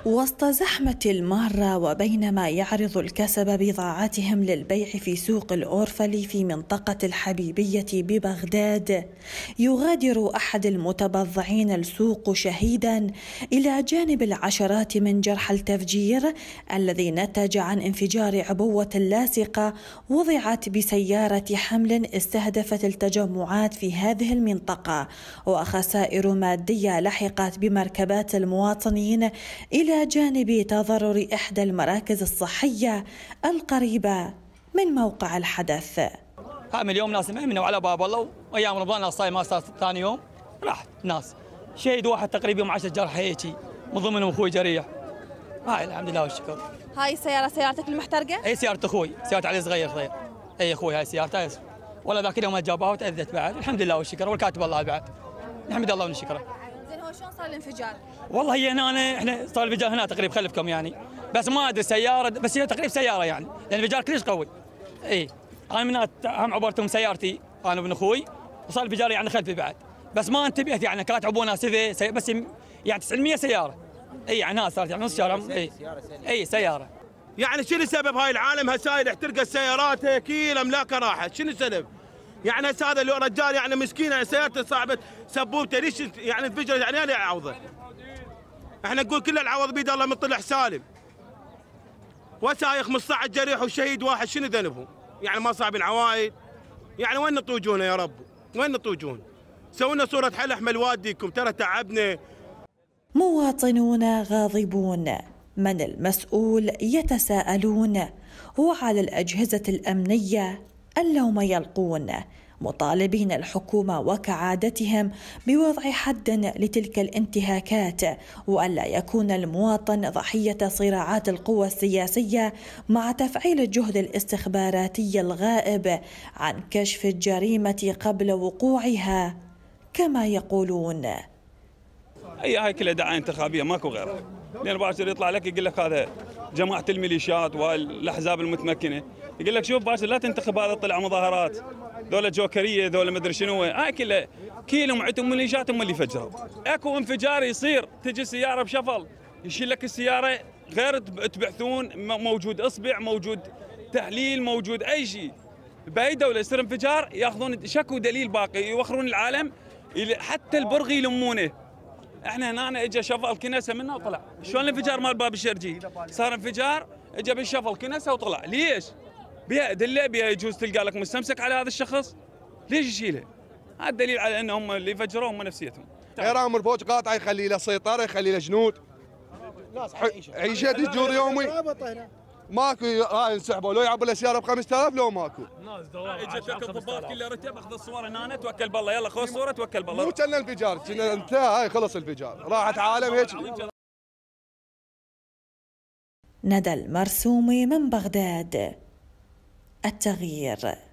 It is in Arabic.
وسط زحمة المارة وبينما يعرض الكسب بضاعتهم للبيع في سوق الأورفلي في منطقة الحبيبية ببغداد، يغادر أحد المتبضعين السوق شهيدا إلى جانب العشرات من جرحى التفجير الذي نتج عن انفجار عبوة لاصقة وضعت بسيارة حمل استهدفت التجمعات في هذه المنطقة، وخسائر مادية لحقت بمركبات المواطنين إلى جانب تضرر إحدى المراكز الصحية القريبة من موقع الحدث. من اليوم ناس مأمنوا على باب الله، وأيام رمضان ناس صايمة ثاني يوم راحت ناس. شهيد واحد تقريبا يوم 10 جرح هيجي من ضمنهم أخوي جريح. هاي الحمد لله والشكر. هاي السيارة سيارتك المحترقة؟ أي سيارة أخوي، سيارة علي صغير. أي أخوي هاي سيارته ولا ذاك اليوم جابها وتأذت بعد. الحمد لله والشكر والكاتب الله بعد. نحمد الله ونشكره. زين هو شلون صار الانفجار؟ والله هي هنا احنا صار الانفجار هنا تقريبا خلفكم يعني، بس ما ادري سياره، بس هي تقريبا سياره يعني، لان الانفجار كلش قوي. اي انا من هم عبرتهم سيارتي انا وابن اخوي وصار الانفجار يعني خلفي بعد، بس ما انتبهت يعني كانت عبونا بس يعني 900 سياره. اي يعني ها صارت يعني نص شارع. اي سياره. يعني شنو سبب هاي العالم هسايل احترقت السيارات كيل املاكها راحت، شنو السبب؟ يعني هسه هذا اللي رجال يعني مسكين يعني سيارته صعبت سبوبته ليش يعني انفجرت يعني انا اعوضه. احنا نقول كل العوض بيد الله من طلع سالم. وسايق 15 جريح وشهيد واحد شنو ذنبهم؟ يعني ما صاحبين عوائد؟ يعني وين نطوجونا يا رب؟ وين نطوجون؟ سووا لنا صورة حل احمل واديكم ترى تعبنا. مواطنون غاضبون، من المسؤول يتساءلون، وعلى الأجهزة الأمنية اللوم يلقون، مطالبين الحكومة وكعادتهم بوضع حد لتلك الانتهاكات، وألا يكون المواطن ضحية صراعات القوى السياسية مع تفعيل الجهد الاستخباراتي الغائب عن كشف الجريمة قبل وقوعها كما يقولون. هاي كلها دعاية انتخابية ماكو غيرها، لأن باشر يطلع لك يقول لك هذا جماعة الميليشيات والأحزاب المتمكنة، يقول لك شوف باشر لا تنتخب هذا طلع مظاهرات، ذولا جوكرية ذولا مدري شنو، هاي كلها كيلهم عندهم ميليشيات هم اللي فجروا. اكو انفجار يصير تجي سيارة بشفل يشيل لك السيارة غير تبعثون موجود اصبع موجود تحليل موجود أي شيء، بأي دولة يصير انفجار ياخذون شكو دليل باقي يوخرون العالم حتى البرغ يلمونه. احنا هنا اجى شفل كنسه منا وطلع، شلون الانفجار مال باب الشرجي؟ صار انفجار اجى بالشفل كنسه وطلع، ليش؟ بيها ادله بيها يجوز تلقى لك مستمسك على هذا الشخص، ليش يشيله؟ هذا دليل على انهم اللي فجروه هم نفسيتهم. ايران فوق قاطع يخلي له سيطره يخلي له جنود. عيشه دجور يومي. ماكو هاي انسحبوا لو يعبوا له سياره ب 5000 لو ماكو. اجتك الضباط كله رتب اخذ الصور هنا توكل بالله يلا خذ صوره توكل بالله. مو كنا انفجار كنا انتهى هاي خلص الانفجار راحت عالم هيك. ندى المرسومي من بغداد، التغيير.